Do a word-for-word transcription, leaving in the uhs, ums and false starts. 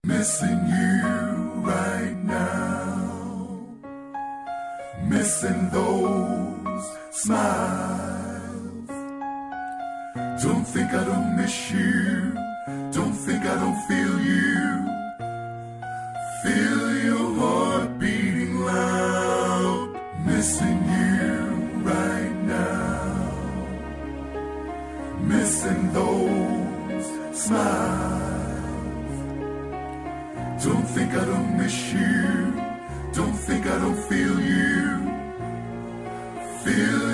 Missing you right now, missing those smiles. Don't think I don't miss you, don't think I don't feel you. Feel your heart beating loud, missing you right now, missing those smiles. Don't think I don't miss you, don't think I don't feel you. Feel